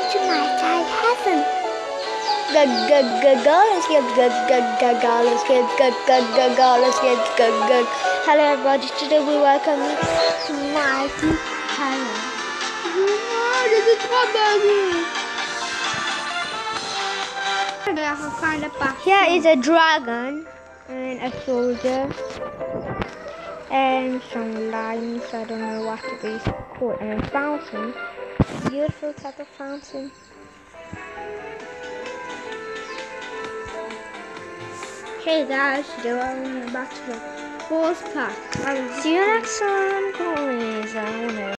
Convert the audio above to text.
to my side heaven. Hello everybody, today we welcome you to Mighty Heaven. Here is a dragon and a soldier and some lions, I don't know what it is called, and a fountain, beautiful type of fountain. Hey guys, today we're back to the fourth part. See you next time, guys.